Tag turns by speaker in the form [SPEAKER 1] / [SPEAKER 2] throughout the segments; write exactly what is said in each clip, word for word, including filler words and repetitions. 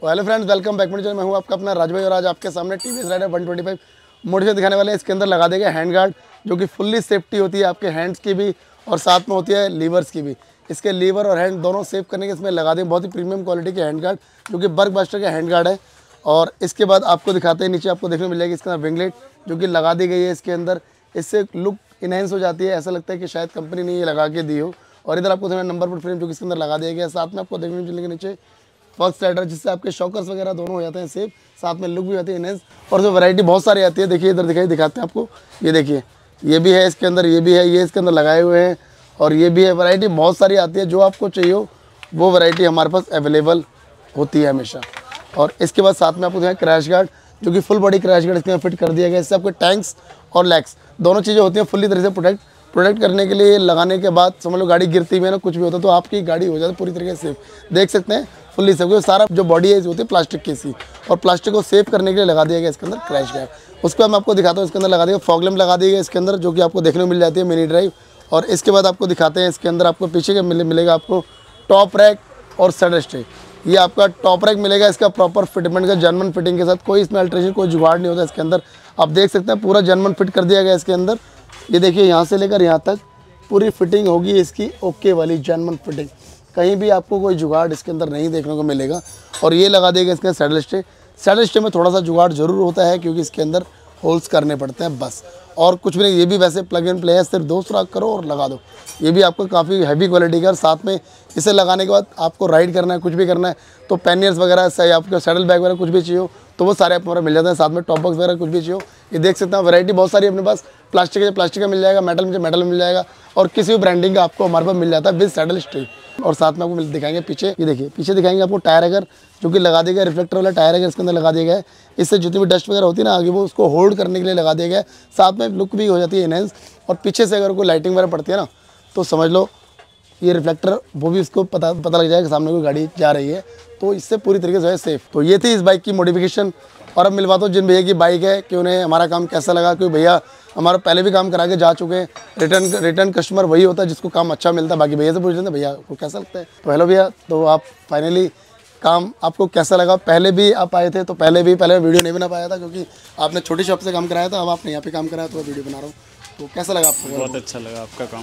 [SPEAKER 1] तो hello friends, welcome back. मैं हूं आपका अपना राज भाई और आज आपके सामने TVS Raider one twenty five modify दिखाने वाले हैं। इसके अंदर लगा देंगे हैंड गार्ड, जो कि फुल्ली सेफ्टी होती है आपके हैंड्स की भी और साथ में होती है लीवर्स की भी। इसके लीवर और हैंड दोनों सेव करने के इसमें लगा देंगे बहुत ही प्रीमियम क्वालिटी के हैंड गार्ड, जो कि बर्क बस्टर का हैंड गार्ड है। और इसके बाद आपको दिखाते हैं, नीचे आपको देखने को मिल जाएगी इसके अंदर विंगलेट, जो कि लगा दी गई है इसके अंदर। इससे लुक इनहेंस हो जाती है, ऐसा लगता है कि शायद कंपनी ने ये लगा के दी हो। और इधर आपको नंबर प्लेट फ्रेम जो कि इसके अंदर लगा दिया गया है। साथ में आपको देखने को मिलेंगे नीचे फर्स्ट स्लाइडर, जिससे आपके शॉकर्स वगैरह दोनों हो जाते हैं सेफ, साथ में लुक भी आती है इनहेंस। और जो वैरायटी बहुत सारी आती है, देखिए इधर दिखाई दिखाते हैं आपको, ये देखिए ये भी है इसके अंदर, ये भी है, ये इसके अंदर लगाए हुए हैं और ये भी है। वैरायटी बहुत सारी आती है, जो आपको चाहिए हो वो वैरायटी हमारे पास अवेलेबल होती है हमेशा। और इसके बाद साथ में आपको देखें क्रैश गार्ड, जो कि फुल बॉडी क्रैश गार्ड इसके अंदर फिट कर दिया गया है। इससे आपके टैंक्स और लेग्स दोनों चीज़ें होती हैं फुल्ली तरह से प्रोटेक्ट प्रोटेक्ट करने के लिए। लगाने के बाद समझ लो गाड़ी गिरती भी है ना, कुछ भी होता है तो आपकी गाड़ी हो जाती है पूरी तरीके से सेफ। देख सकते हैं फुल्ली सेफ, सारा जो बॉडी है होती है प्लास्टिक की सी, और प्लास्टिक को सेव करने के लिए लगा दिया गया इसके अंदर क्रैश गार्ड। उसके बाद मैं आपको दिखाता हूँ, इसके अंदर लगा दिया फॉग लैंप लगा दी गई इसके अंदर, जो कि आपको देखने को मिल जाती है मिनी ड्राइव। और इसके बाद आपको दिखाते हैं, इसके अंदर आपको पीछे के मिले, मिलेगा आपको टॉप रैक और सैडल स्टे। ये आपका टॉप रैक मिलेगा, इसका प्रॉपर फिटमेंट का जर्मन फिटिंग के साथ, कोई इसमें अल्ट्रेशन कोई जुगाड़ नहीं होता इसके अंदर। आप देख सकते हैं पूरा जर्मन फिट कर दिया गया इसके अंदर। ये देखिए यहाँ से लेकर यहाँ तक पूरी फिटिंग होगी इसकी, ओके वाली जर्मन फिटिंग, कहीं भी आपको कोई जुगाड़ इसके अंदर नहीं देखने को मिलेगा। और ये लगा देगा इसके सैडल स्टे। सैडल स्टे में थोड़ा सा जुगाड़ जरूर होता है, क्योंकि इसके अंदर होल्स करने पड़ते हैं बस, और कुछ भी नहीं। ये भी वैसे प्लग एंड प्ले है, सिर्फ दो सुराख करो और लगा दो। ये भी आपको काफ़ी हैवी क्वालिटी का। और साथ में इसे लगाने के बाद आपको राइड करना है, कुछ भी करना है तो पैनियर्स वगैरह सही, आपको सैडल बैग वगैरह कुछ भी चाहिए हो तो वो सारे आपको मिल जाते हैं। साथ में टॉप बॉक्स वगैरह कुछ भी चाहिए हो, ये देख सकते हैं। वैरायटी बहुत सारी अपने पास, प्लास्टिक का प्लास्टिक का मिल जाएगा, मेटल में मेटल में मिल जाएगा, और किसी भी ब्रांडिंग का आपको हमारे पास मिल जाता है विद सैडल स्टे। और साथ में आपको दिखाएंगे पीछे, ये देखिए पीछे दिखाएंगे आपको टायर अगर, जो कि लगा दिया गया रिफ्लेक्टर वाला टायर अगर इसके अंदर लगा दिया गया है। इससे जितनी भी डस्ट वगैरह होती है ना आगे, वो उसको होल्ड करने के लिए लगा दिया गया है। साथ में लुक भी हो जाती है इनहेंस। और पीछे से अगर कोई लाइटिंग वगैरह पड़ती है ना, तो समझ लो ये रिफ्लेक्टर वो भी उसको पता पता लग जाएगा कि सामने कोई गाड़ी जा रही है, तो इससे पूरी तरीके से है सेफ। तो ये थी इस बाइक की मॉडिफिकेशन। और अब मिलवाता हूँ जिन भैया की बाइक है कि उन्हें हमारा काम कैसा लगा, क्योंकि भैया हमारा पहले भी काम करा के जा चुके हैं। रिटर्न रिटर्न कस्टमर वही होता है जिसको काम अच्छा मिलता है। बाकी भैया से पूछ लेते हैं भैया को कैसा लगता है। तो हेलो भैया, तो आप फाइनली काम आपको कैसा लगा? पहले भी आप आए थे तो पहले भी पहले वीडियो नहीं बना पाया था, क्योंकि आपने छोटी शॉप से काम कराया था, अब आपने यहाँ पे काम कराया तो वीडियो बना रहा हूँ। तो कैसा लगा आपको?
[SPEAKER 2] बहुत अच्छा लगा आपका काम।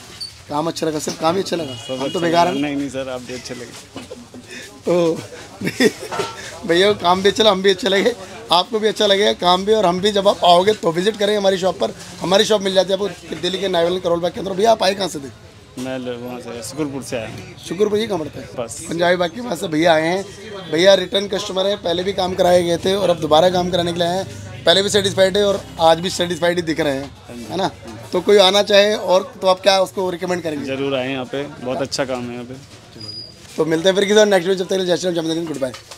[SPEAKER 1] काम अच्छा लगा? सिर्फ काम ही अच्छा लगा? हम तो बेकार है।
[SPEAKER 2] नहीं नहीं सर, आप भी अच्छे लगे।
[SPEAKER 1] तो भैया काम भी अच्छा लगा, हम भी अच्छे लगे, आपको भी अच्छा लगेगा काम भी। और हम भी जब आप आओगे तो विजिट करेंगे हमारी शॉप पर। हमारी शॉप मिल जाती है आपको दिल्ली के नाइवल करोल बाग के अंदर। भैया आप आए कहाँ से थे?
[SPEAKER 2] मैं वहाँ से शुक्रपुर से आया हूँ।
[SPEAKER 1] शुक्रपुर ये कहाँ पड़ता है?
[SPEAKER 2] बस
[SPEAKER 1] पंजाबी बाग के वहाँ से भैया आए हैं। भैया रिटर्न कस्टमर है, पहले भी काम कराए गए थे और अब दोबारा काम कराने के लिए आए हैं। पहले भी सेटिस्फाइड है और आज भी सेटिस्फाइड ही दिख रहे हैं, है ना? तो कोई आना चाहे और तो आप क्या उसको रिकमेंड करेंगे?
[SPEAKER 2] जरूर आए यहाँ पे, बहुत अच्छा काम है यहाँ पे।
[SPEAKER 1] तो मिलते हैं फिर किसी नेक्स्ट वीडियो, जब तक जय श्री राम, जय हिंद, गुड बाय।